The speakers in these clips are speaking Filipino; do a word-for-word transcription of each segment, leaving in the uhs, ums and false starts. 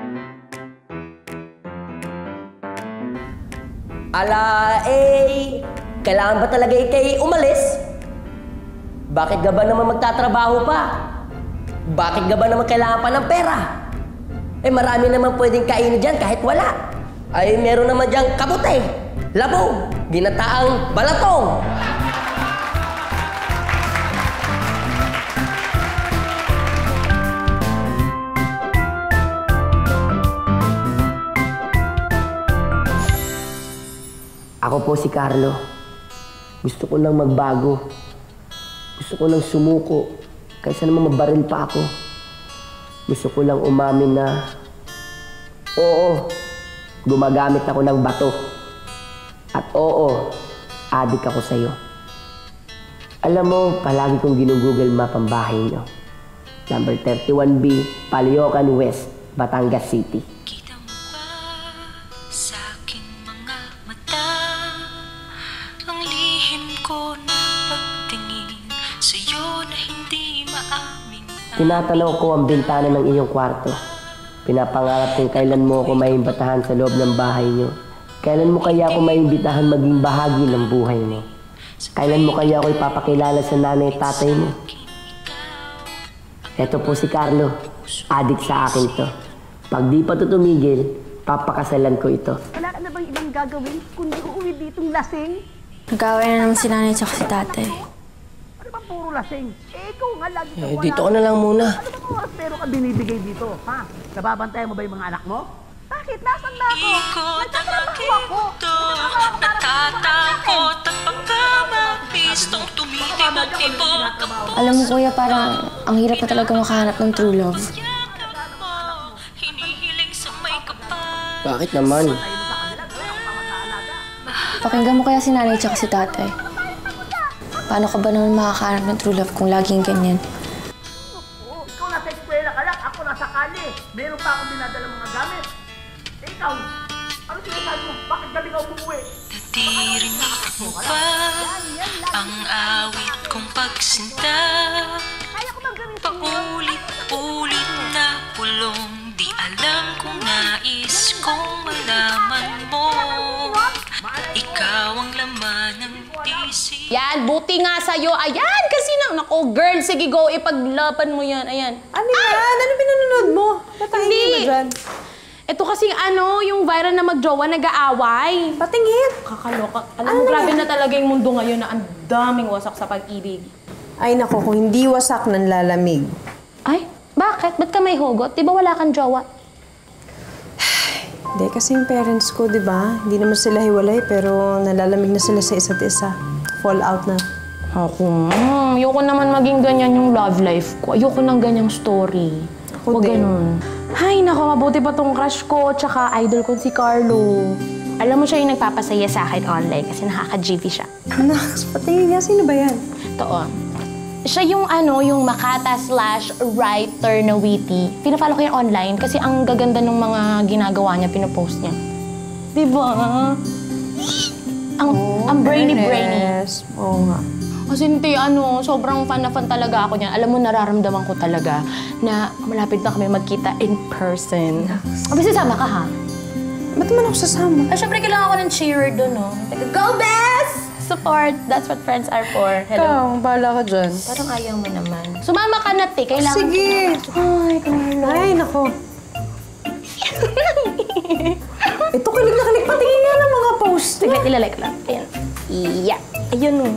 Ala, eh, kailangan ba talaga ikay umalis? Bakit ka ba naman magtatrabaho pa? Bakit ka ba naman kailangan pa ng pera? Eh, marami naman pwedeng kainin dyan kahit wala. Ay, meron naman dyan kabote, labong, ginataang balatong. Ako po si Carlo. Gusto ko lang magbago. Gusto ko lang sumuko. Kaysa naman mabaril pa ako. Gusto ko lang umamin na, oo, gumagamit ako ng bato. At oo, adik ako sa'yo. Alam mo, palagi kong ginugoogle map ang bahay niyo. Number thirty-one B, Paliocan West, Batangas City. Kita mo ba sa aking mga mata ang lihim ko na pagtingin sa'yo na hindi maaming? Tinatanaw ko ang bintana ng iyong kwarto. Pinapangarap kung kailan mo ako maimbitahan sa loob ng bahay niyo. Kailan mo kaya ako maimbitahan maging bahagi ng buhay mo? Kailan mo kaya ako ipapakilala sa nanay at tatay mo? Eto po si Carlo. Adik sa akin to. Pag di pa to tumigil, papakasalan ko ito. Wala ka na bang ibang gagawin kundi uuwi ditong lasing? Nag-away na naman si nanay at si tatay. Ano ba puro lasing? Eh, ikaw nga lagi Eh, dito ka na lang muna. Ano bang oras pero ka binibigay dito, ha? Nababantayan mo ba yung mga anak mo? Bakit? Nasaan na ako? Ikot ang aking mundo, natatakot at baka mapistong tumitim at ibok ang puso. Alam mo kuya, parang ang hirap na talaga makahanap ng true love. Hinihiling sa may kapal. Bakit naman? Pakinggan mo kaya si nanay at si tatay. Paano ka ba naman makakahanap ng true love kung laging ganyan? Oh, ikaw nasa eskwela ka lang, ako nasa kali. Meron pa akong dinadala mga gamit. Eh, ikaw, ano sinasabi mo? Bakit gabi ka umuwi? Nadirinig mo ba ang awit kong pagsinta? Paulit-ulit na pulong, di alam kung nais kong malaman mo. Ikaw ang laman ng isip. Yan, buti nga sa'yo. Ayan, kasi na, nako, girl, sige go, ipaglapan mo yan. Ayan. Ano yan? Ano pinanonood mo? Patangin mo dyan. Ito kasi ano, yung viral na magjowa, nag-aaway. Patingin. Kakaloka. Alam mo, grabe na talaga yung mundo ngayon na ang daming wasak sa pag-ibig. Ay nako, kung hindi wasak, nanlalamig. Ay, bakit? Ba't ka may hugot? Di ba wala kang jowa? Hindi, kasi yung parents ko, di ba? Hindi naman sila hiwalay, pero nalalamig na sila sa isa't isa. Fall out na. Ako, hmm, ayoko naman maging ganyan yung love life ko. Ayoko ng ganyang story. Ako Huwag din. ganun. Ay, nako, mabuti pa tong crush ko, tsaka idol ko si Carlo. Alam mo siya yung nagpapasaya sa akin online kasi nakaka-G V siya. Anak, patingin nga, sino ba yan? Totoo. Siya yung ano, yung makata slash writer na witty. Pinafollow ko yung online kasi ang gaganda ng mga ginagawa niya, pinopost niya. Diba? Ang, Oh, ang brainy-brainy. yes. Oo nga. Kasi hindi, ano, sobrang fan na fan talaga ako niyan. Alam mo, nararamdaman ko talaga na malapit na kami magkita in person. Abi, sasama ka, ha? Ba't naman ako sasama? Ah, syempre, kailangan ko ng cheerer doon, no? Like, go, Bess! Support. That's what friends are for. Hello. Ikaw, bahala ka dyan. Parang ayaw mo naman. Sumama ka na, te. Kailangan Sige. Ay, Carlo. Ay, nako. Ito, kilig na kilig. Patingin nga ng mga post. Sige, ilalike lang. Ayan. Yeah. Ayun, no.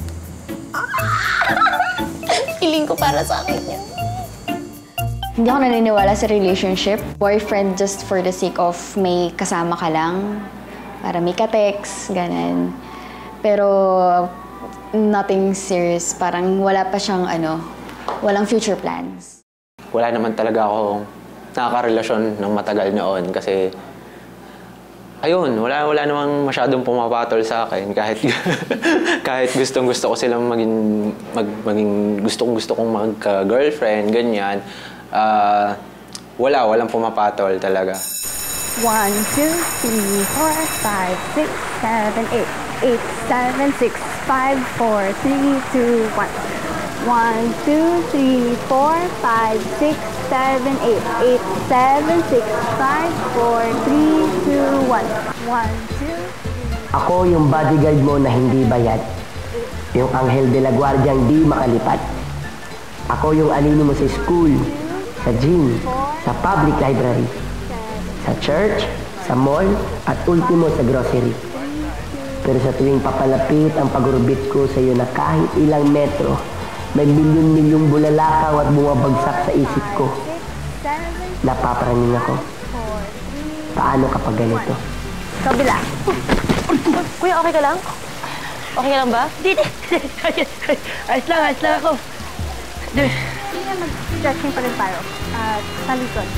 Feeling ko para sa akin yan. Hindi ako naniniwala sa relationship. Boyfriend just for the sake of may kasama ka lang. Para may ka-text, ganun. Pero nothing serious. Parang wala pa siyang ano, walang future plans. Wala naman talaga akong nakakarelasyon ng matagal noon kasi ayun, wala wala namang masyadong pumapatol sa akin kahit kahit gustong-gusto ko silang maging mag, maging gustong-gusto kong magka-girlfriend, ganyan. Uh, wala, walang pumapatol talaga. One, two, three, four, five, six, seven, eight. Eight, seven, six, five, four, three, two, one. One, two, three, four, five, six, seven, eight. eight, seven, six, five, four, three, two, one. one, two. Ako yung bodyguard mo na hindi bayad. Yung anghel de la guardia di makalipad. Ako yung alino mo sa school, sa gym, sa public library, sa church, sa mall, at ultimo sa grocery. Pero sa tuwing papalapit ang pagurbit ko sa iyo na kahit ilang metro, may milyon-milyong bulalakaw at bumabagsak sa isip ko. Napapraning ako. Paano kapag ganito? Kabila. Kuya, okay ka lang? Okay ka lang ba? Hindi, ayos lang, ayos lang ako. Sige, mag-stretching pa rin tayo. At sa likod.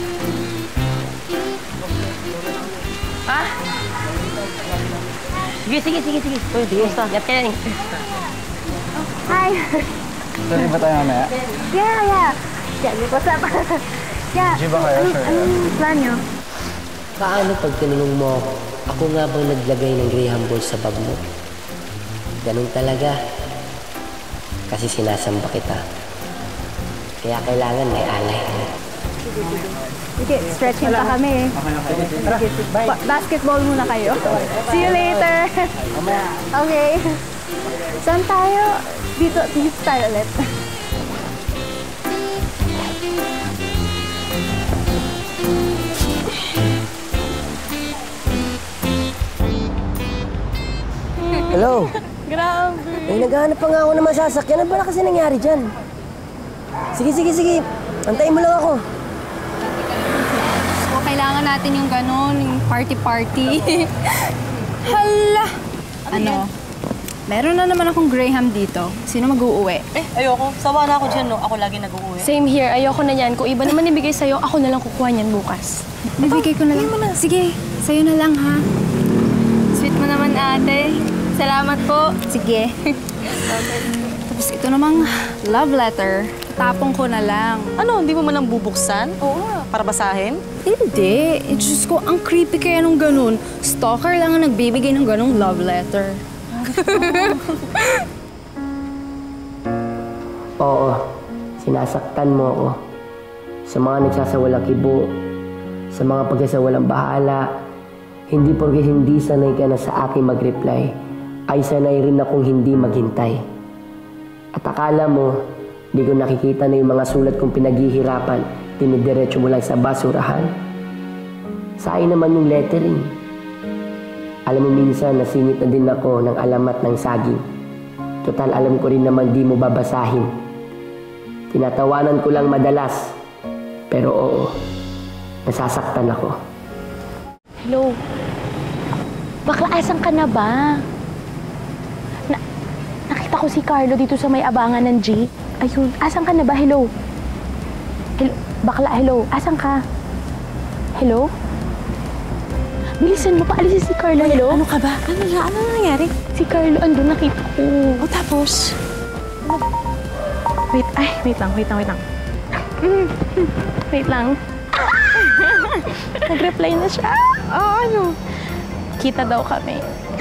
Ha? Sige, sige, sige, sige. Uy, sige. Gat ka yan. Hi! Sorry ba tayo mamaya? Yeah, yeah. Yeah, what's up? Yeah. G ba kayo? Anong, anong plan nyo? Paano pag tinanong mo ako, ako nga bang naglagay ng Graham balls sa bag mo? Ganun talaga. Kasi sinasamba kita. Kaya kailangan may alay. Sige, stretching pa kami eh. Ba- basketball muna kayo. See you later. Okay. Saan tayo? Dito, dito tayo ulit. Hello? Grabe. Eh, naghahanap pa nga ako ng masasakyan. Ano ba na kasi nangyari dyan? Sige, sige, sige. Antayin mo lang ako. So, kailangan natin yung gano'n, yung party-party. Hala! Ano? Meron na naman akong Graham dito. Sino mag-uuwi? Eh, ayoko. Sawa na ako dyan, no? Ako lagi nag-uwi. Same here. Ayoko na yan. Kung iba naman ibigay sa'yo, ako na lang kukuha niyan bukas. Bibigay ko na lang. Sige, sa'yo na lang, ha? Sweet mo naman, ate. Salamat po. Sige. Tapos ito namang love letter. Tapong ko na lang. Ano, hindi mo man lang bubuksan? Oo. Para basahin? Hindi. Eh, Diyos ko, ang creepy kaya nung ganun. Stalker lang ang nagbibigay ng ganung love letter. Oo, sinasaktan mo ako. Sa mga nagsasawalang kibo, sa mga pagsasawalang bahala, hindi porke hindi sanay ka na sa akin mag-reply, ay sanay rin akong hindi maghintay. At akala mo, di ko nakikita na yung mga sulat kong pinaghihirapan, dinidiretso mo lang sa basurahan. Sayang naman yung lettering. Alam mo minsan, nasingit na din ako ng alamat ng saging. Total, alam ko rin naman di mo babasahin. Tinatawanan ko lang madalas. Pero oo, nasasaktan ako. Hello? Bakla, asan ka na ba? Na nakita ko si Carlo dito sa may abangan ng G. Ayun, asan ka na ba? Hello? Hello? Bakla, hello? Asan ka? Hello? Bilisan mo, paalisin si Carlo. Hello? Ano ka ba? Ano na? Ano na nangyari? Si Carlo, andun, nakita ko. O tapos? Wait, ay, wait lang, wait lang, wait lang. Wait lang. Nag-reply na siya. Oo, ano? Kita daw kami.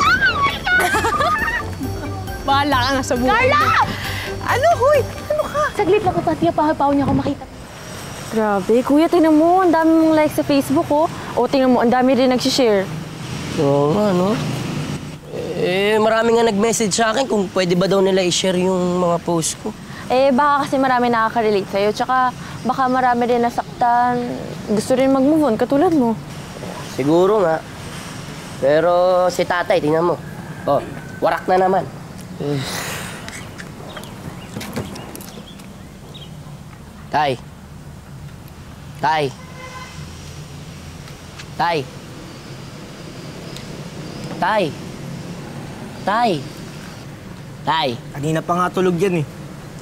Bahala ka nga sa buhay. Carla! Ano, huy? Ano ka? Saglit lang, kapatiya, pahapaw niya ako makita. Grabe, kuya, tingnan mo. Ang dami mong like sa Facebook, oh. O, tingnan mo, ang dami rin nagsishare. Oo nga, no? Eh, marami nga nag-message sa akin kung pwede ba daw nila i-share yung mga post ko. Eh, baka kasi marami nakaka-relate sa'yo. Tsaka, baka marami rin nasaktan. Gusto rin mag-move on, katulad mo. Siguro nga. Pero si tatay, tingnan mo. Oh, warak na naman. Eh. Tay. Tay. Tay. Tay. Tay. Tay. Kanina pa nga tulog yan eh.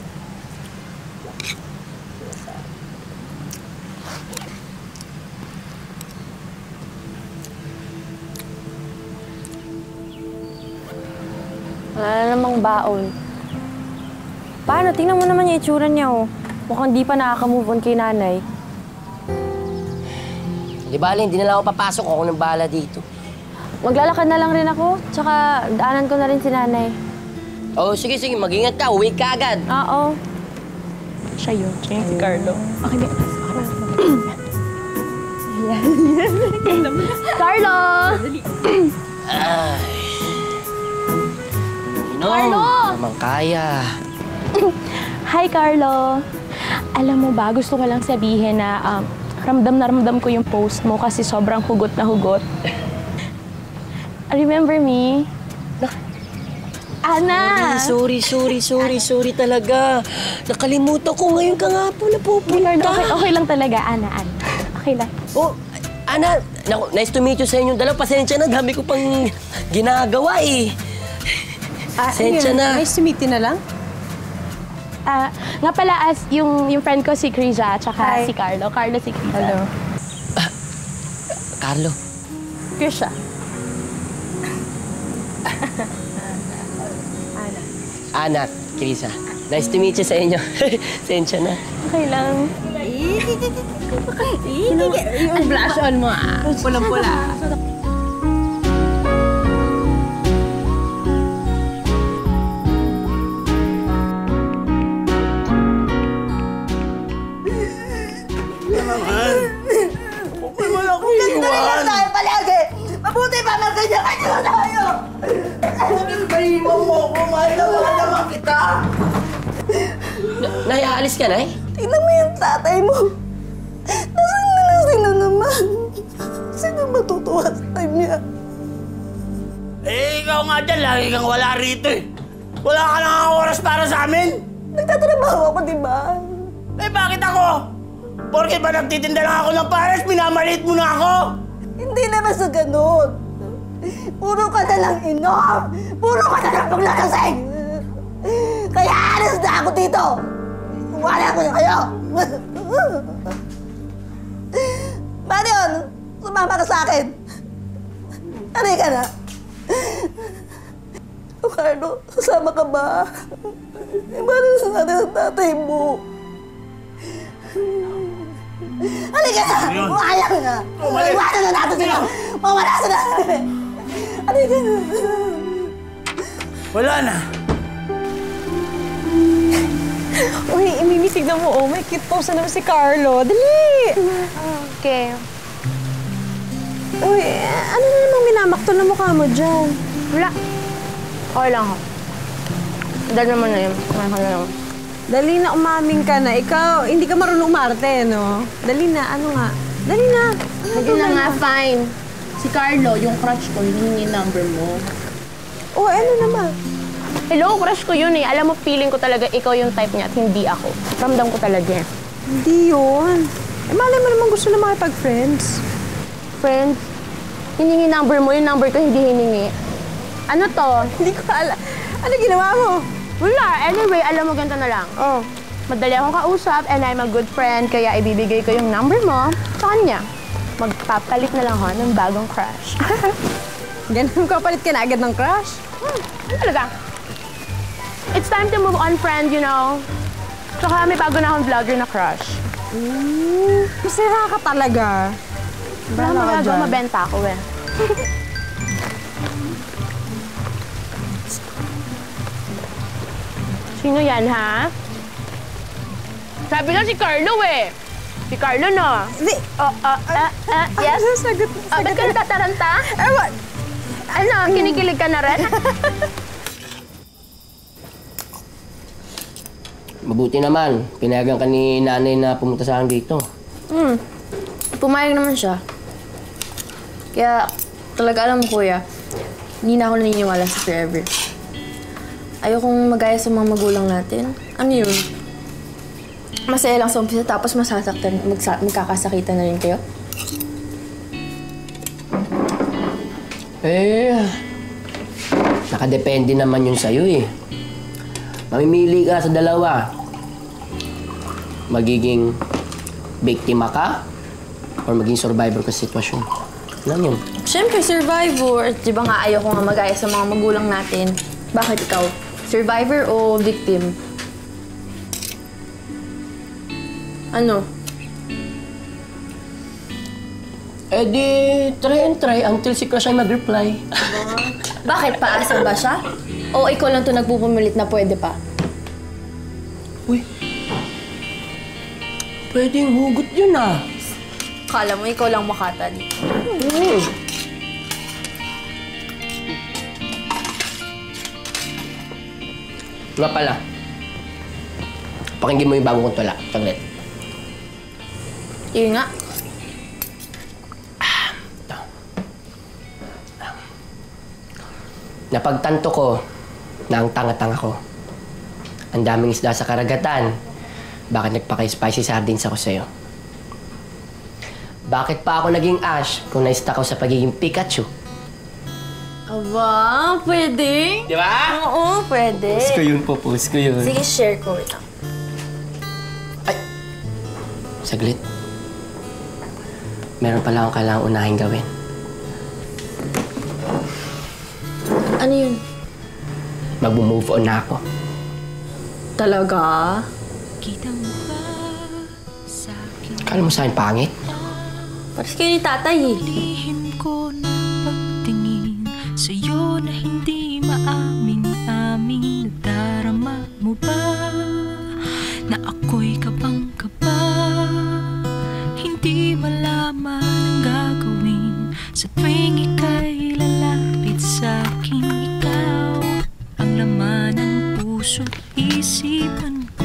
Wala na namang baon. Paano? Tingnan mo naman yung itsura niya, oh. Mukhang di pa nakaka-move on kay nanay. Di bale, hindi na lang ako papasok. Ako nang bahala dito. Maglalakad na lang rin ako. Tsaka, daanan ko na rin si nanay. Oh, sige, sige. Mag-ingat ka. Uwi ka agad. Oo. Siya yun. Siya yung si Carlo. Okay, okay. Carlo! Ay. Inom. Carlo! Namang kaya. Hi, Carlo. Alam mo ba, gusto ko lang sabihin na um, ramdam na ramdam ko yung post mo kasi sobrang hugot na hugot. Remember me? Ana! Sorry, sorry, sorry, sorry talaga. Nakalimutan ko ngayon ka nga po napupunta. Carlo, okay, okay lang talaga. Ana, Ana. Okay lang. Oh, Ana, naku, nice to meet you sa inyong dalawa. Pasensya na, dami ko pang ginagawa eh. Ah, Pasensya na. Nice to meet you na lang. Ah, nga pala, as yung, yung friend ko si Krisa, tsaka Hi. si Carlo. Carlo si Krisa. Hello. Carlo. Krisa. Ana, Krisa. Nice to meet you sa inyo. Pasensya na. Okay lang. Yung blush on mo ah. Pulang-pula. Ganyan tayo palagi! Mabuti pa magkanya-kanya na tayo! Iba-iba mo ako, mahal na mahal naman kita! Nay, aalis ka, Nay? Tingnan mo yung tatay mo! Nasaan na lasing na naman? Sino matutuwa sa kanya? Eh, ikaw nga dyan. Lagi kang wala rito eh. Wala ka nang oras para sa amin. Nagtatrabaho ako, di ba? Eh, bakit ako? Porke ba nagtitinda lang ako ng pares, minamaliit mo na ako? Hindi naman sa ganun. Puro ka na lang inom! Puro ka na lang paglalasing! Kaya alis na ako dito! Wala ko na kayo! Marion, sumama ka sa akin! Aray ka na! Carlo, sasama ka ba? Ibalan sa natin ang tatay mo! Halika na! Umaya ka na! Iwanan na natin sila! Mawala sila! Halika na! Wala na. Uy, imimisig na mo. Oh, may cute pose na naman si Carlo. Dali! Okay. Uy, ano na namang minamaktol na mukha mo dyan? Wala. Okay lang ako. Dahil naman na yun. Okay na lang. Dali na, umaming ka na. Ikaw, hindi ka marunong umarte, no? Dali na, ano nga? Dali na. Hindi na nga, fine. Si Carlo, yung crush ko, hiningi number mo. Oh, ano naman? Hello, crush ko yun eh. Alam mo, feeling ko talaga ikaw yung type niya at hindi ako. Ramdam ko talaga eh. Hindi yun. Eh, malay mo naman gusto na makipag-friends. Friend, hiningi number mo, yung number ko hindi hiningi. Ano to? Hindi ko alam. Ano ginawa mo? Wala. Anyway, alam mo, ganito na lang. Oh. Madali akong kausap and I'm a good friend, kaya ibibigay ko yung number mo sa kanya. Magpapalit na lang ako ng bagong crush. Ganun ka, palit ka na agad ng crush? Hmm, ano talaga? It's time to move on, friend, you know? Tsaka may bago na akong vlogger na crush. Mm, masira ka talaga. Wala magagawa, mabenta ako eh. Sino yan, ha? Sabi na si Carlo eh. Si Carlo, no? Di. Oh, uh, uh, uh, yes? Ano, sagot, Uh, ba't ka natataranta? Ewan. Ano, kinikilig ka na rin? Mabuti naman. Pinayagan ka ni nanay na pumunta sa akin dito. Hmm. Pumayag naman siya. Kaya, talaga alam mo, kuya, hindi na ako naniniwala sa forever. Ayokong magaya sa mga magulang natin. Ano yun? Masaya lang sa umpisa, tapos masasaktan, magsa magkakasakitan na rin kayo? Eh, nakadepende naman yun sa'yo eh. Mamimili ka sa dalawa. Magiging biktima ka or maging survivor ka sa sitwasyon. Ano yun? Siyempre, survivor. Di ba nga ayoko nga magaya sa mga magulang natin? Bakit ikaw? Survivor o victim? Ano? Eh di, try and try until si crush ay mag-reply. Bakit? Paasa ba siya? O ikaw lang to nagpupumilit na pwede pa? Uy, pwedeng hugot yun ah. Kala mo, ikaw lang makata dito. Mm. Nga pala. Pakinggan mo yung bago kong tula. Saglit. Yun nga. Napagtanto ko na ang tanga-tanga ko. Ang daming isda sa karagatan. Bakit nagpaka-spicy sardines ako sa'yo? Bakit pa ako naging Ash kung na-stuck ako sa pagiging Pikachu? Aba, pwede. Di ba? Oo, pwede. Post ko yun po, post ko yun. Sige, share ko. Wait lang. Saglit. Meron pala akong kailangang unahin gawin. Ano yun? Mag-move on na ako. Talaga? Kala mo sa akin pangit? Paras kayo ni tatay eh. Lihim ko na pagtingin sa'yo na hindi maaming-aming. Nadarama mo ba na ako'y kabang-kaba? Hindi malaman ang gagawin sa tuwing ika'y lalapit sa'kin. Ikaw ang laman ng puso't isipan ko.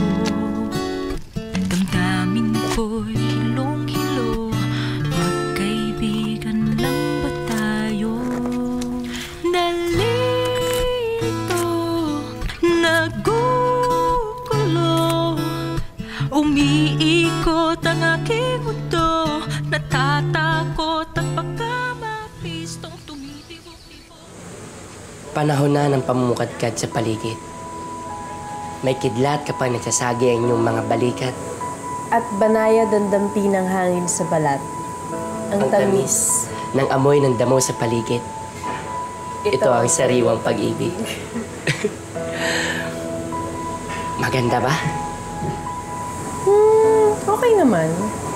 Damdamin ko'y hilong-hilo. Magkaibigan lang ba tayo? Nalito, nagugulo, umiikot ang aking mundo. Natatakot at baka mapistong tumitibok-tibok. Panahon na ng pamumukadkad sa paligid. May kidlat kapag nagsasagi ang inyong mga balikat. At banayad ang dampi ng hangin sa balat. Ang, Ang tamis ng amoy ng damo sa paligid. Ito, Ito ang sariwang pag-ibig. Maganda ba? Hmm, okay naman.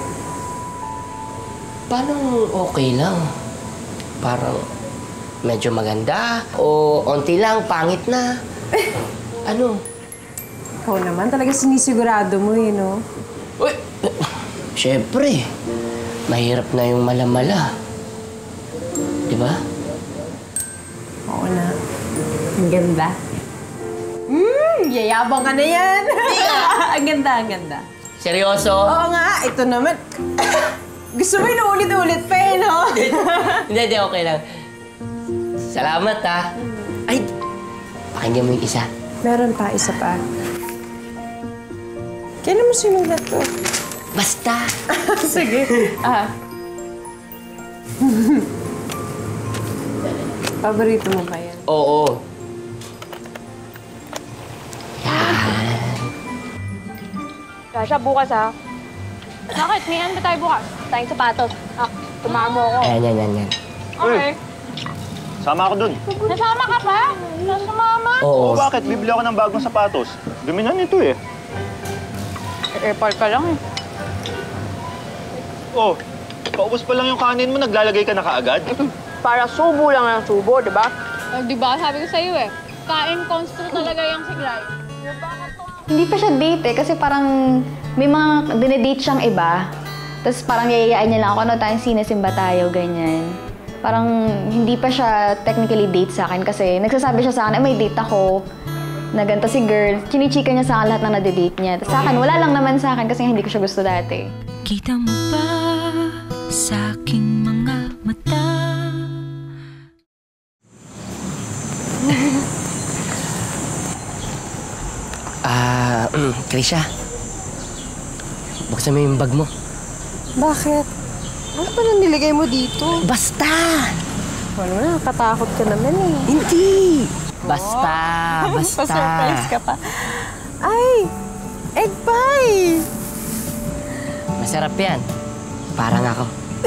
Paano okay lang? Parang medyo maganda o onti lang, pangit na. Ano? Ikaw naman, talaga sinisigurado mo eh, no? Uy! Siyempre, mahirap na yung malamala. Di ba? Oo na. Ang ganda. Hmm, yayabang ka na yan. Ang ganda, ang ganda. Seryoso? Oo nga, ito naman. Gusto mo inuulit-ulit pa eh, no? Hindi, hindi, okay lang. Salamat, ha. Ay, pakinggan mo yung isa. Meron pa, isa pa. Kailan mo sinulat to? Basta. Sige. Ah. Paborito mo ba yan? Oo. Sasha, bukas ha. Bakit? May ano ba tayo bukas? Tayong sapatos. Ah, tumahan mo ako. Ayan, yan, yan, yan. Okay. Sama ako dun. Nasama ka pa? Nasumama? Oo. Oo, bakit? Bibili ako ng bagong sapatos. Dumi na nito eh. Eh, park ka lang eh. Oh, paubos pa lang yung kanin mo, naglalagay ka na kaagad? Para subo lang ang subo, di ba? Eh, di ba? Sabi ko sa'yo eh. Kain constro talaga yung siglay. Hindi pa siya date eh, kasi parang may mga dinedate siyang iba. Tapos parang yayayaan niya lang ako, ano tayong sinasimba tayo, ganyan. Parang hindi pa siya technically date sa akin kasi nagsasabi siya sa akin, eh, may date ako na ganito si girl. Chinichika niya sa akin lahat ng nade-date niya. Tapos sa akin, wala lang naman sa akin kasi hindi ko siya gusto dati. Kita mo ba sa aking mga mata? Ah, uh, Krisha. Buksan mo yung bag mo. Bakit? Ano ba nang niligay mo dito? Basta! Ano na, nakatakot ka naman eh. Hindi! Basta, basta. Pa-surprise ka pa. Ay! Egg pie! Masarap yan. Parang ako.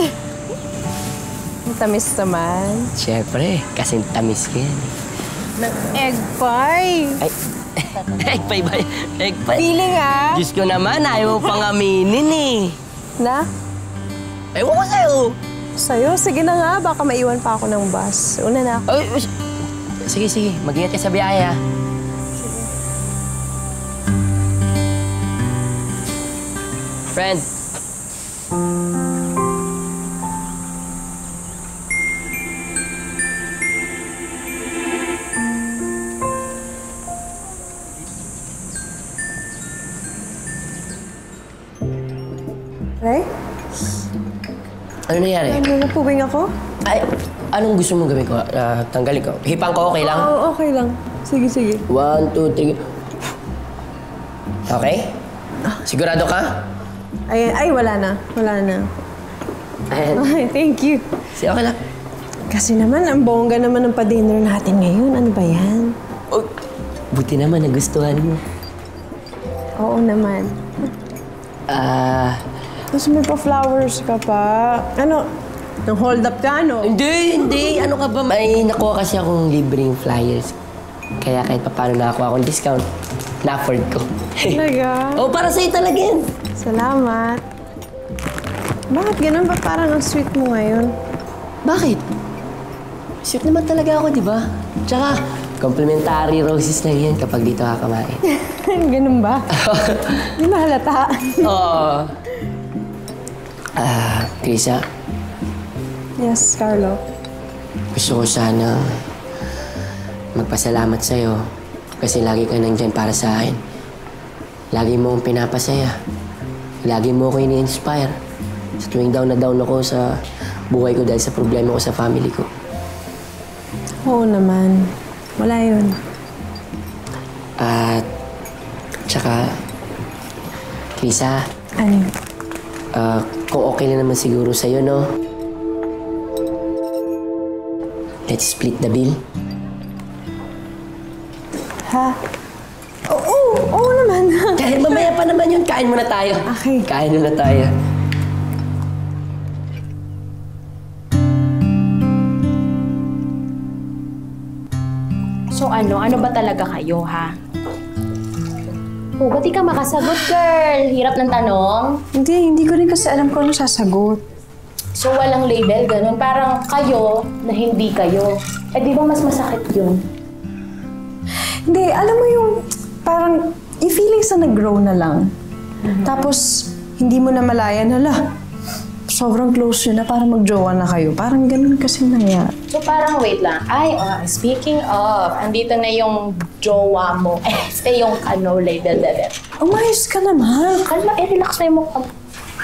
Ang tamis naman. Siyempre, kasing tamis ko yan. Ng egg pie! Ay, egg pie ba? Egg pie? Feeling ah! Diyos ko naman, ayaw mo pang aminin eh. Na? Ewan ko sa'yo. Sa'yo? Sige na nga, baka maiwan pa ako ng bus. Una na ako. Ay, sige, sige. Mag-ingat ka sa biyahe, ha? Sige. Friend. Ano nangyari? Ano, napubing ako? Ay, anong gusto mong gawin ko? Uh, tanggalin ko. Hipang ko, okay lang? Oo, okay lang. Sige, sige. One, two, three. Okay? Sigurado ka? Ay, ay, wala na. Wala na. Ayan. Ay, thank you. Sige, okay lang. Kasi naman, ang bongga naman ng pa-dinner natin ngayon. Ano ba yan? Oh, buti naman nagustuhan mo. Oo naman. Ah... Tapos may pa-flowers ka pa. Ano? Nang hold up ka, ano? Hindi, hindi. Ano ka ba? May nakuha kasi akong libreng flyers. Kaya kahit pa paano nakakuha akong discount, na-afford ko. Talaga? Oh, para sa'yo talaga yan. Salamat. Bakit ganun ba parang ang sweet mo ngayon? Bakit? Sweet naman talaga ako, di ba? Tsaka, complimentary roses lang yan kapag dito ka kumain. Ganun ba? Di ba halata? Oo. Ah, Krisa, Yes, Carlo. gusto ko sana magpasalamat sa'yo kasi lagi ka nandyan para sa akin. Lagi mo akong pinapasaya. Lagi mo ako ini-inspire. Sa tuwing down na down ako sa buhay ko dahil sa problema ko sa family ko. Oo naman. Wala yun. At, tsaka, Krisa, Ano? ah, kung okay na naman siguro sa'yo, no? Let's split the bill. Ha? Oo, oo naman. Kahit mamaya pa naman yun, kain muna tayo. Okay. Kain muna tayo. So ano? Ano ba talaga kayo, ha? Oh, ba't di ka makasagot, girl? Hirap ng tanong. Hindi, hindi ko rin kasi alam kung ano sasagot. So walang label, ganun. Parang kayo na hindi kayo. Eh di ba mas masakit yun? Hindi, alam mo yung parang yung feelings na nag-grow na lang. Tapos, hindi mo na malayan, hala, sobrang close yun na parang mag-jowa na kayo. Parang ganun kasi nangyari. So parang wait lang. Ay, oh, speaking of, andito na yung jowa mo. Eh, yung ano, label, label. Umayos ka naman. Kalma, eh, relax na yung mukha mo.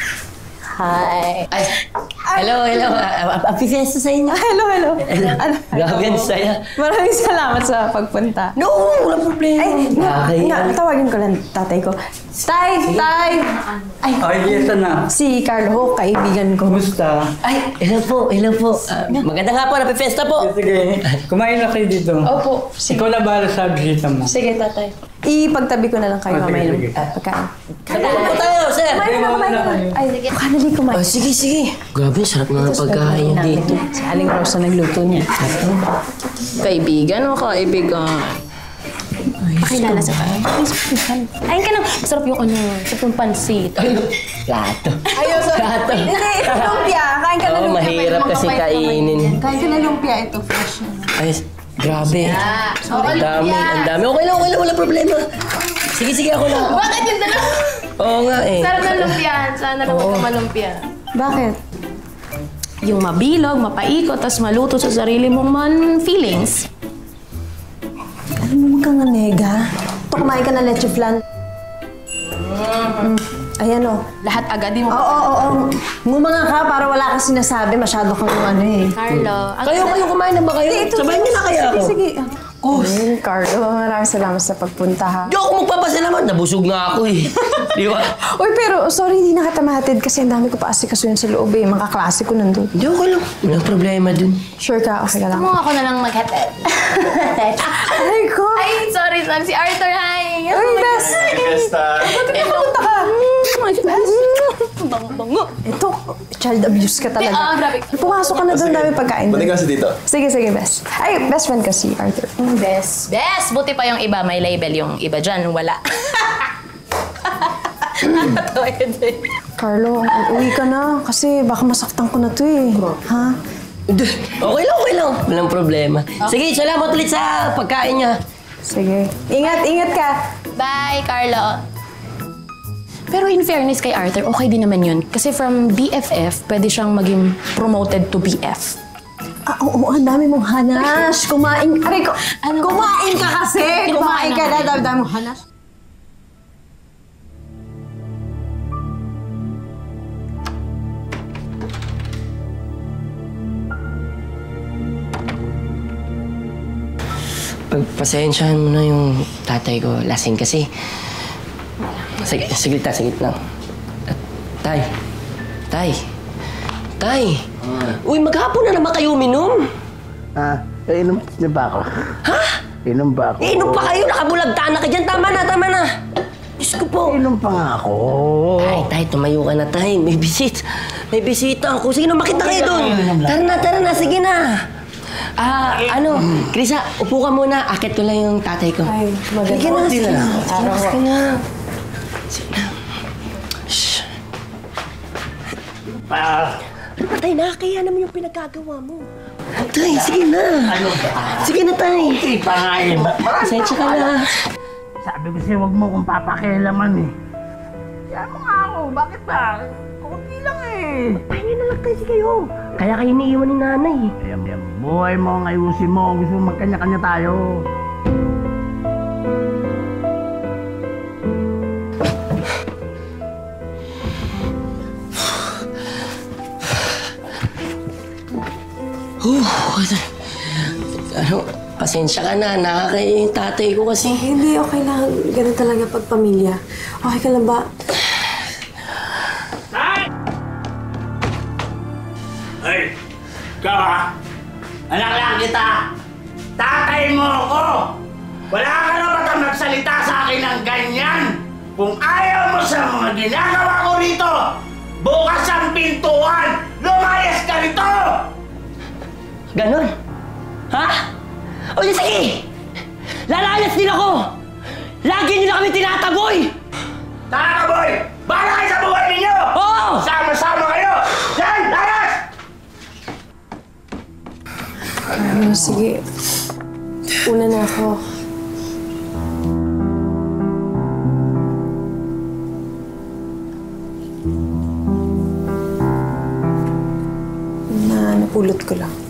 Hi. Ay, hello, hello. Happy Fiesta sa inyo. Hello, hello. Ano? Grabe, ang saya. Maraming salamat sa pagpunta. No, walang problema. Ay, nga, Okay, nga, ano? tawagin ko lang tatay ko. Tay, tay! Ay, Ay, yes, na. si Carlo, kaibigan ko. Kumusta? Ay, hello po, hello po. Ah, maganda nga po, Happy Fiesta po. Sige, kumain na kayo dito. Opo. Ikaw na bahala sa bisita mo. Sige, tatay. Ipagtabi ko na lang kayo Ah, sige, mamaya ng sige. uh, pagkain. Ano po tayo, sir? Kumain na, kumain na. Ay, kanali kumain. Oh, sige, sige. Grabe, sarap nga ng pagkain dito. Si Aling Rosa nagluto niya. Kaibigan o kaibigan? Pakilala sa tayo. Ayun ka na. Sarap yung ano, sarap yung pansit. Plato. Ayos, Plato. Hindi, ito lumpia. Kain ka na Oo, lumpia. mahirap kasi kainin. Kain ka na lumpia. Ito, fresh na. Ay, grabe. Ang dami, ang dami. Okay lang, okay lang, wala problema. Sige, sige, ako lang. Bakit yung dalawa? Oo nga eh. Sarap ng lumpiahan. Sana naman Oo. ka malumpia. Bakit? Yung mabilog, mapaikot, tas maluto sa sarili mong man feelings. Alam mo naman kang nega. Ito, kumain ka na leche flan. Mm. Ayan o. Lahat agad di mo. Oo, oo, oo. Ngumanga ka para wala kang sinasabi. Masyado kang ano eh. Carlo, ang Kayo, kayo, kumain na ba kayo? Hindi, ito- Sabayin niyo na kaya ako. Sige, sige. Ayun, Carlo, maraming salamat sa pagpunta ha. Di ako magpapasalamat. Nabusog nga ako eh. Di ba? Uy, pero sorry, hindi na kita mahatid kasi ang dami ko pa asikasuhin sa loob eh. Mga kaklase ko nandun. Hindi, okay lang. Walang problema dun. Sure ka? Okay ka lang. mo ako na lang maghatid. Ay, ko! Ay, sorry, sorry. Si Arthur, hi. Uy, best! Fiesta. Pumunta ka! Bango-bango. Ito, child abuse ka talaga. Ah, grabe. Pumasok ka na doon, dami pagkain. Buti kasi dito. Sige, sige, best. Ay, best friend ka si Arthur. Best. Best! Buti pa yung iba, may label. Yung iba dyan, wala. Carlo, uwi ka na kasi baka masaktan ko na to eh. Ha? Hindi. Okay lang, okay lang. Walang problema. Sige, salamat ulit sa pagkain niya. Sige. Ingat, ingat ka. Bye, Carlo. Pero in fairness kay Arthur, okay din naman yun. Kasi from B F F, pwede siyang maging promoted to B F. Ah, oo, ang dami mong hanas. Kumain. Aray ko. Kumain ka kasi. Kumain ka na. Dami-dami mong hanas. Pagpasensyahan mo na yung tatay ko. Lasing kasi. Sige, sigit na, sigit lang. Tay. Tay. Tay. Uy, maghapon na naman kayo uminom. Ah, inom na ba ako? Ha? Inom ba ako? Inom pa kayo, nakabulagtaan na ka dyan. Tama na, tama na. Diyos ko po. Inom pa nga ako. Tay, tay, tumayo ka na, tay. May bisit. May bisita ako. Sige na, makita kayo doon. Tara na, tara na. Sige na. Ah, ano, Krisa, upo ka muna. Akit ko lang yung tatay ko. Ay, maganda. Sige na, sige na. Araw. Sige na. Sige na. Shh. Ah. Tay, nakakaya naman yung pinagkagawa mo. Tay, sige na. Sige na, tay. Okay pa nga eh. Pasensya ka na. Sabi ko sa'yo, huwag mo kong papakialaman eh. Kaya mo nga ako, bakit ba? Kunti lang eh. Pahinga na lang kasi kayo. Kaya kayo iniiwan ni nanay. Ayan, ayan. Buhay mo, ayusin mo. Gusto mo magkanya-kanya tayo. Oh, ano, pasensya ka na. Nakakaya yung tatay ko kasi. Hindi, okay lang. Ganun talaga pag pamilya. Okay ka lang ba? Tay! Ay! Ikaw ha? Anak lang kita! Tatay mo ako! Wala ka na ba kang magsalita sa akin ng ganyan? Kung ayaw mo sa mga ginagawa ko rito, bukas ang pintuan! Lumayas ka rito! Ganon? Ha? O di sige! Lalayas din ako! Lagi nila kami tinataboy! Tataboy! Bahala kayo sa buhay ninyo! Oo! Sama-sama kayo! Yan! Layas! Ano, sige. Una na ako. Na napulot ko lang.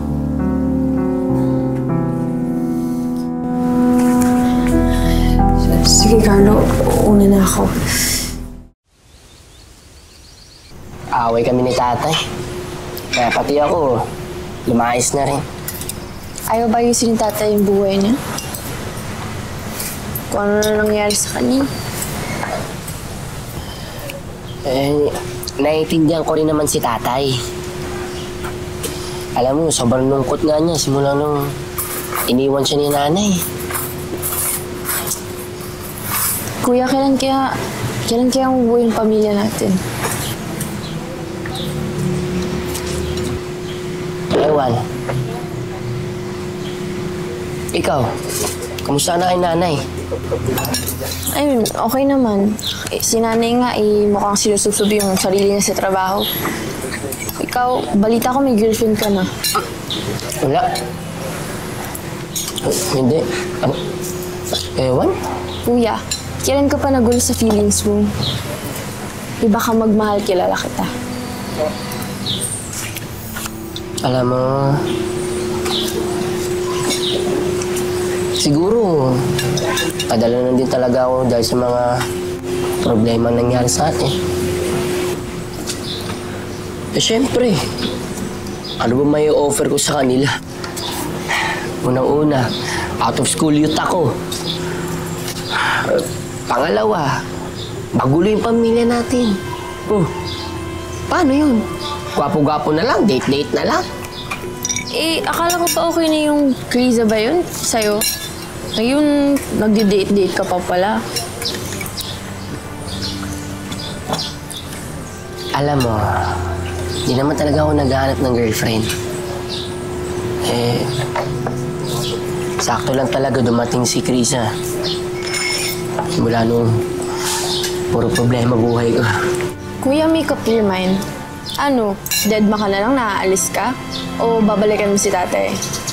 Sige, Carlo. Una na ako. Away kami ni tatay. Kaya pati ako, lumayas na rin. Ayaw ba ayusin ni tatay yung buhay niya? Kung ano na nangyari sa kanya? Eh, naiintindihan ko rin naman si tatay. Alam mo, sobrang lungkot nga niya simula nung iniwan siya ni nanay. Kuya, kailan kaya, kailan kaya mabuhay yung pamilya natin? Ewan. Ikaw, kamusta na kay nanay? Ayun, okay naman. Eh, si nanay nga, eh, mukhang sinusubsob yung sarili niya sa trabaho. Ikaw, balita ko may girlfriend ka na. Wala. Hindi. Ano? Ewan? Kuya, kailan ka pa nagulo sa feelings mo? Di ba ka magmahal, kilala kita? Alam mo, siguro, padala na din talaga ako dahil sa mga problema nangyari sa atin. Eh, syempre, ano ba may offer ko sa kanila? Unang-una, out of school youth ako. Pangalawa, magulo yung pamilya natin. Oh, paano yun? Gwapo-gwapo na lang, date-date na lang. Eh, akala ko pa okay na yung Kriza ba yun sa'yo? Ngayon, nagdi-date-date ka pa pala. Alam mo, di naman talaga ako naghahanap ng girlfriend. Eh, sakto lang talaga dumating si Krisa. Mula nung puro problema buhay ko. Kuya, make up your mind. Ano, deadma ka na lang, naaalis ka? O babalikan mo si tatay?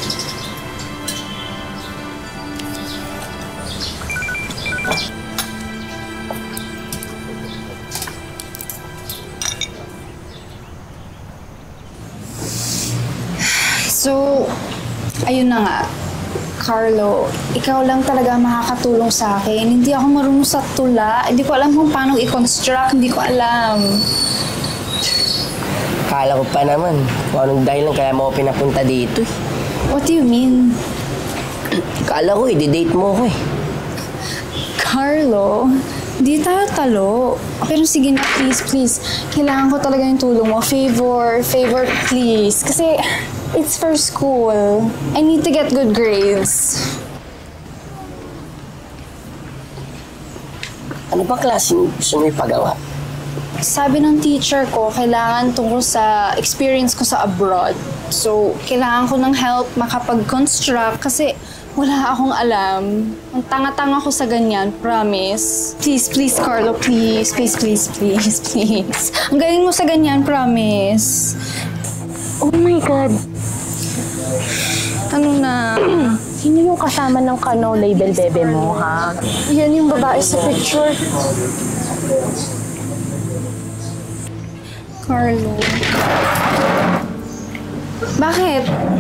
So, ayun na nga. Carlo, ikaw lang talaga makakatulong sa akin. Hindi ako marunong sa tula. Hindi ko alam kung paano i-construct. Hindi ko alam. Akala ko pa naman kung anong dahilan kaya mo ako pinapunta dito. What do you mean? Kala ko, i-date mo ako eh. Carlo, di tayo talo. Pero sige na, please, please. Kailangan ko talaga yung tulong mo. Favor, favor, please. Kasi it's for school. I need to get good grades. Ano ba klaseng gusto mo ipagawa? Sabi ng teacher ko, kailangan tungkol sa experience ko sa abroad. So, kailangan ko ng help makapag-construct kasi wala akong alam. Ang tanga-tanga ko sa ganyan, promise. Please, please, Carlo, please. Please, please, please, please. Ang galing mo sa ganyan, promise. Oh my God. Ano na? Sino yung kasama ng Kano label bebe mo, ha? Yan yung babae sa picture. Carlo. Bakit?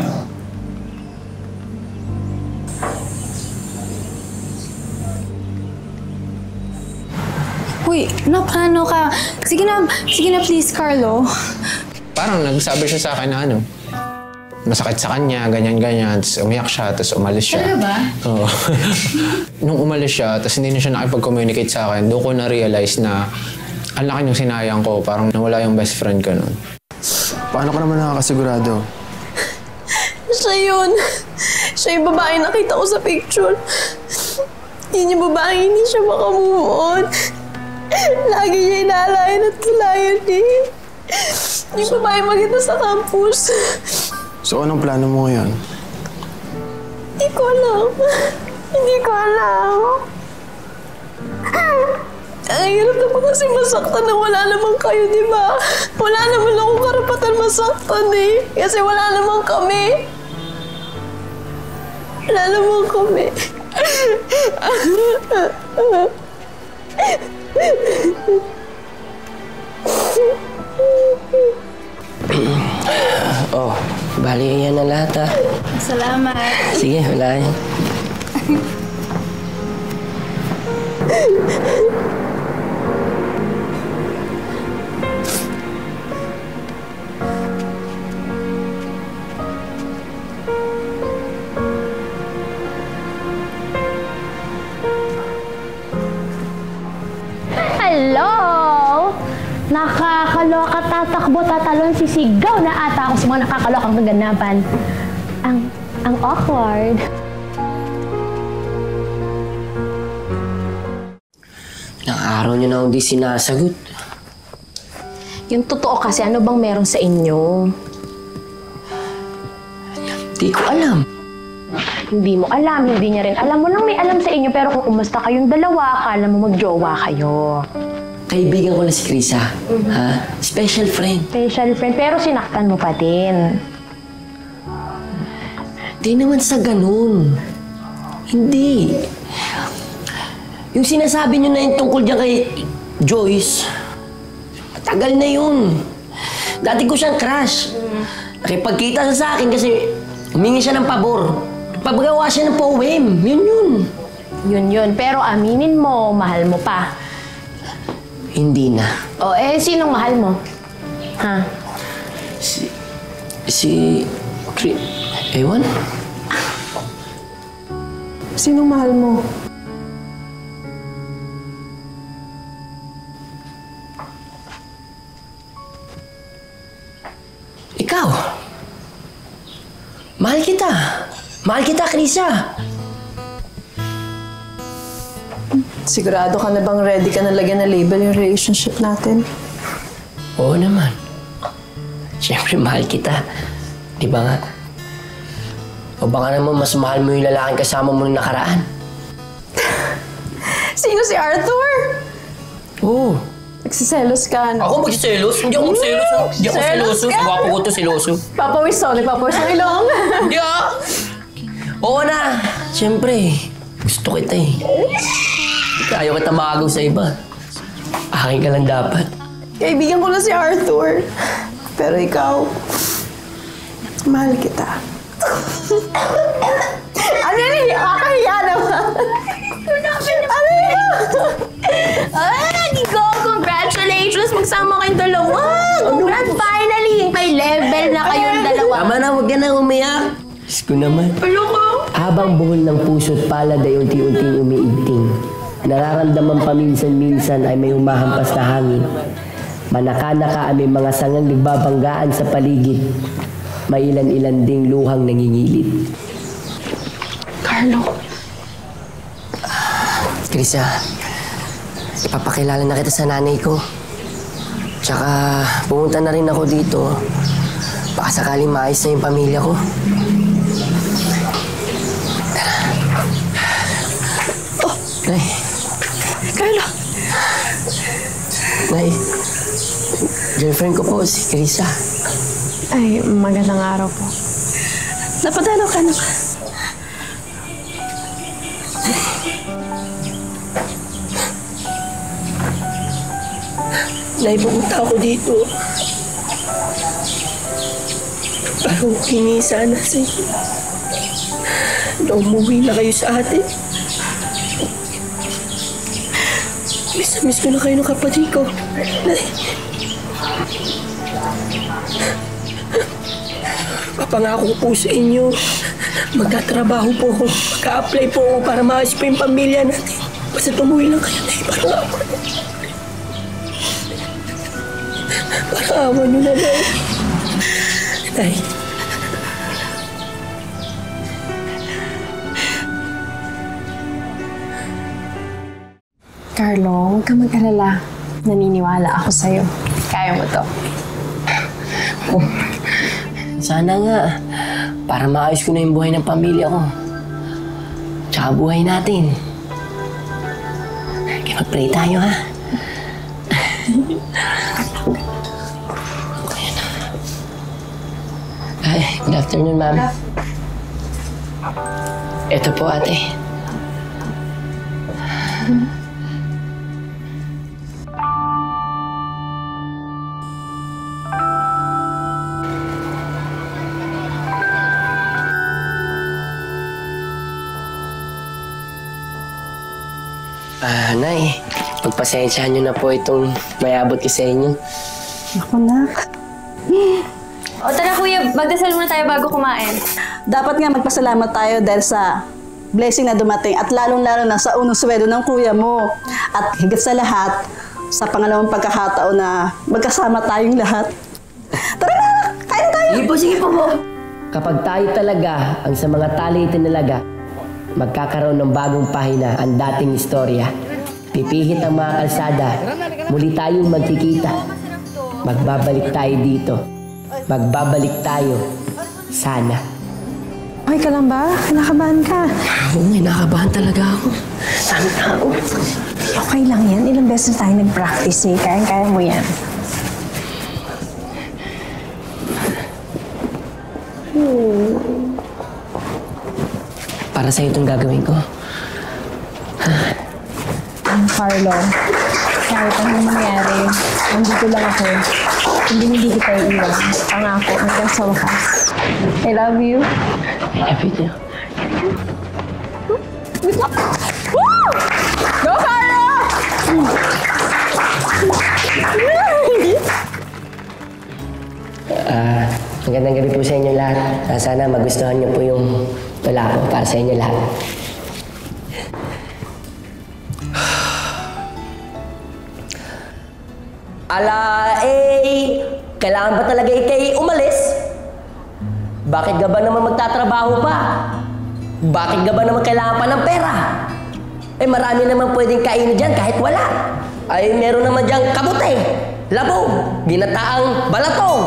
Uy, napano ka? Sige na, sige na please, Carlo. Parang nagsabi siya sa akin na ano, masakit sa kanya, ganyan-ganyan, tapos umiyak siya, tapos umalis siya. Talaga ba? Oo. Nung umalis siya, tapos hindi na siya nakipag-communicate sa akin, doon ko na-realize na ang laki ng sinayang ko, parang nawala yung best friend ko nun. Paano ka naman nakakasigurado? Siya yun. Siya yung babae nakita ko sa picture. Yun yung babae hindi siya makamove on. Lagi niya inaalayan at tulayan eh. Yung babae maganda sa campus. So, anong plano mo ngayon? Hindi ko alam. Hindi ko alam. Ang hirap naman kasi masaktan na wala naman kayo, di ba? Wala naman akong karapatan masaktan eh. Kasi wala naman kami. Wala naman kami. Oh, bali yan na lahat ah. Salamat. Sige, wala yan. Hello! Nakakaloka, tatakbo, tatalon, sisigaw na ata ako sa mga nakakalokang kaganapan. Ang, ang awkward. Ilang araw niyo na hindi sinasagot. Yung totoo kasi, ano bang meron sa inyo? Di ko alam. Hindi mo alam, hindi niya rin alam. Mo lang may alam sa inyo, pero kung umusta kayong dalawa, akala mo magjowa kayo. Kaibigan ko na si Krisa. Mm-hmm. Ha? Special friend. Special friend, pero sinaktan mo pa din. Di naman sa ganun. Hindi. Yung sinasabi niyo na yung tungkol dyan kay Joyce, matagal na yun. Dati ko siyang crush. Nakipagkita siya sa akin kasi humingi siya ng pabor. Pabagawa siya ng poem. Yun yun. Yun yun. Pero aminin mo, mahal mo pa. Hindi na. O eh, sinong mahal mo? Ha? Si... Si... Kri... Ewan? Sinong mahal mo? Ikaw. Mahal kita. Mahal kita, Krisa. Sigurado ka na bang ready ka na lagyan na label yung relationship natin? Oo naman. Siyempre, mahal kita. Di ba nga? O baka naman mas mahal mo yung lalaking kasama mo nung nakaraan? Sino si Arthur? Oo. Nagsiselos ka, no? Ako magsiselos? Hindi ako magsiselos. Hindi ako seloso. Gwapo ko to, seloso. Papawis ako. Nagpapawis ng ilong. Hindi ah! Oo na. Siyempre, gusto kita eh. Ayaw kita makagaw sa iba. Akin ka lang dapat. Kaibigan ko na si Arthur. Pero ikaw, mahal kita. Ano yun? Nakakahiya naman. Ano yun? Ay, Nico! Congratulations! Magsama kayong dalawa! Congrats! Finally! May level na kayong dalawa. Tama na, huwag ka na umiyak. Diyos ko naman. Ayoko! Habang buhol ng puso't palad ay unti-unting umiigting. Nararamdaman paminsan-minsan ay may humahampas na hangin. Manaka-naka ay may mga sangang nagbabanggaan sa paligid. May ilan-ilan ding luhang nangingilit. Carlo. Krisa, ipapakilala na kita sa nanay ko. Tsaka pumunta na rin ako dito. Baka sakaling maayos na yung pamilya ko. Tara. Oh, Nay. Carlo. Nay, girlfriend ko po, si Krisa. Ay, magandang araw po. Napadalo ka na. Nay, pumunta ako dito. Pero hingi sana sa inyo na umuwi na kayo sa atin. Miss na miss ko na kayo ng kapatid ko. Nay. Papangako po sa inyo, magtatrabaho po ako, mag-a-apply po ako para maayos pa yung pamilya natin. Basta tumuwi lang kayo, Nay. Parang awa nyo. Parang awa nyo na, Nay. Nay. Carlo, huwag kang mag-alala. Naniniwala ako sa'yo. Kaya mo to. Oh, sana nga. Para maayos ko na yung buhay ng pamilya ko. Tsaka buhay natin. Kaya mag-pray tayo, ha? Ay, good afternoon, ma'am. Ito po, ate. Ah, Nay, pagpasensyahan niyo na po itong mayabot ko sa inyo. Ako na. O tara kuya, magdasal muna tayo bago kumain. Dapat nga magpasalamat tayo dahil sa blessing na dumating at lalong-lalo na sa unang sweldo ng kuya mo. At higit sa lahat, sa pangalawang pagkakataon na magkasama tayong lahat. Tara na! Kain tayo! Sige po, sige po po! Kapag tayo talaga ang sa mga tali itinalaga, magkakaroon ng bagong pahina ang dating istorya. Pipihit ang mga kalsada, muli tayong magkikita. Magbabalik tayo dito. Magbabalik tayo. Sana. Okay ka lang ba? Kinakabahan ka. Oo, may nakabahan talaga ako. Saan tao? Okay lang yan. Ilang beses tayo nag-practice eh. Kaya-kaya mo yan. Hmm. Para sa'yo itong gagawin ko. Ang Carlo, kahit anong mangyari, nandito lang ako. Hindi hindi kita iiwan. Pangako, hanggang sa wakas. I love you. I love you too. Woo! Go, Carlo! Ah, magandang gabi po sa inyo lahat. Ah, sana magustuhan niyo po yung tula ko para sa inyo lahat. Ala, eh, kailangan ba talaga ikay umalis? Bakit ka ba naman magtatrabaho pa? Bakit ka ba naman kailangan pa ng pera? Eh, marami naman pwedeng kainin dyan kahit wala. Ay, meron naman dyan kabote, labong, ginataang balatong.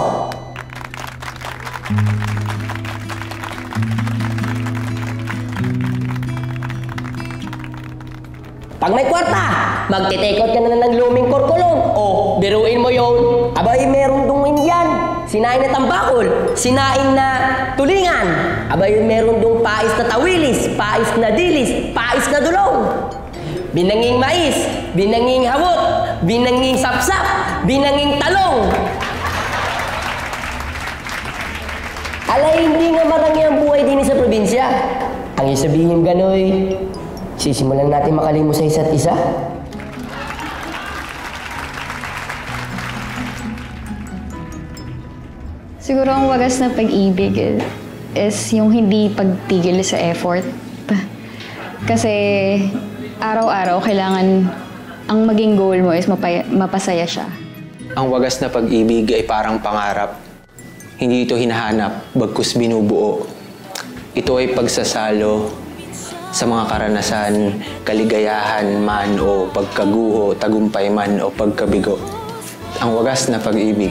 Pag may kwarta, magtitekot ka na ng luming korkulon. O, biruin mo yun. Abay, meron dong yan. Sinaing na tambakol, sinaing na tulingan. Abay, meron dong pais na tawilis, pais na dilis, pais na dulong. Binanging mais, binanging hawot, binanging sapsap, binanging talong. Alay, hindi nga marami ang buhay din sa probinsya. Ang isabihin gano'y, sisimulan natin makalimos sa isa't isa. Siguro ang wagas na pag-ibig, eh, is yung hindi pagtigil sa effort. Kasi araw-araw kailangan ang maging goal mo is mapay- mapasaya siya. Ang wagas na pag-ibig ay parang pangarap. Hindi ito hinahanap, bagkus binubuo. Ito ay pagsasalo sa mga karanasan, kaligayahan man o pagkaguho, tagumpay man o pagkabigo. Ang wagas na pag-ibig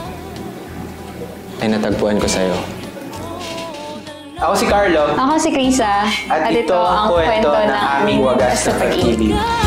ay natagpuan ko sa'yo. Ako si Carlo. Ako si Krisa. At, ito ang kwento ng aming wagas na pag-ibig.